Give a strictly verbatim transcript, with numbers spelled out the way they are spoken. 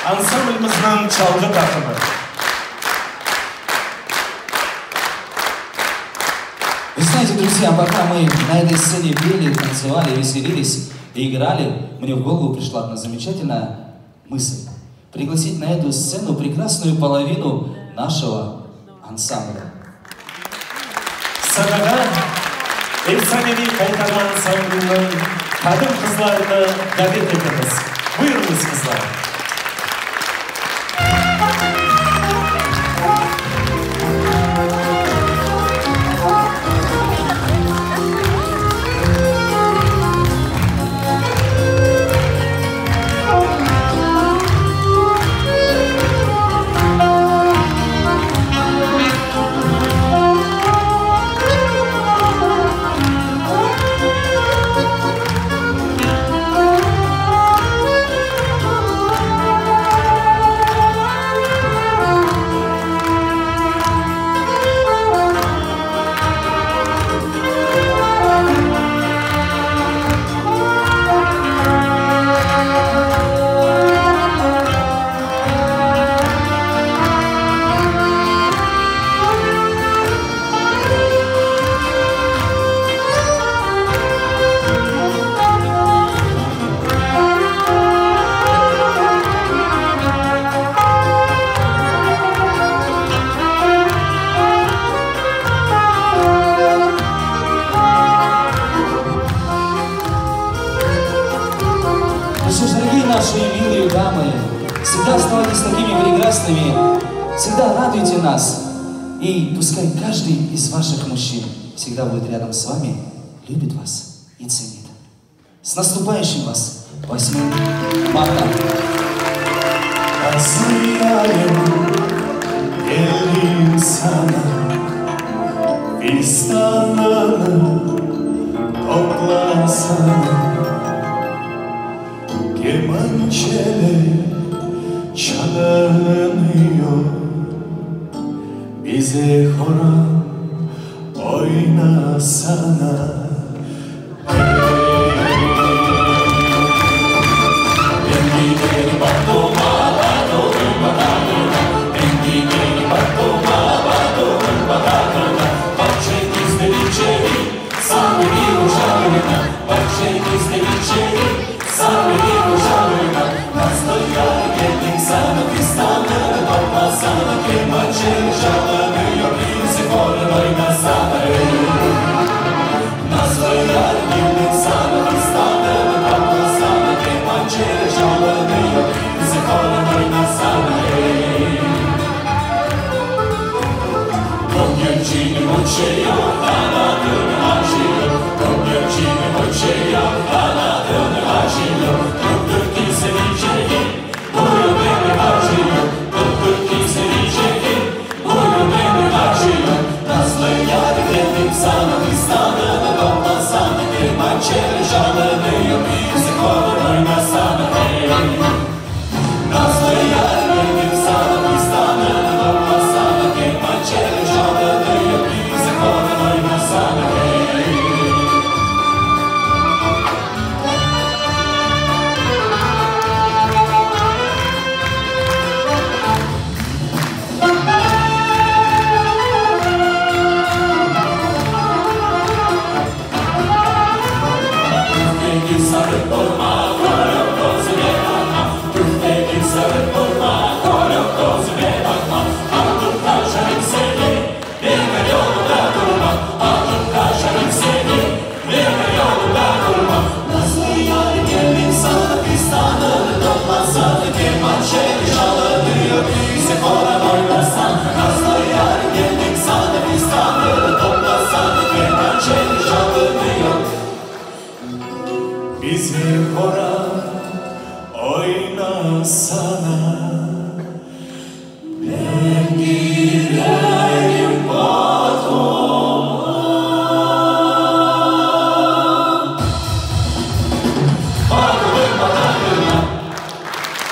ансамбліміздің çalgı takımı. Вы знаете, друзья, пока мы на этой сцене пели, танцевали, веселились и играли, мне в голову пришла одна замечательная мысль. Пригласить на эту сцену прекрасную половину нашего ансамбля. Садаға Efsanevi Kaytarma ансамблінің kadın kızlarını davet ediniz. Buyurunuz kızlar. Наши милые дамы, всегда оставайтесь такими прекрасными, всегда радуйте нас, и пускай каждый из ваших мужчин всегда будет рядом с вами, любит вас и ценит. С наступающим вас восьмым марта! Kemançele çalınıyor, bize horon oynasana. Bizi hora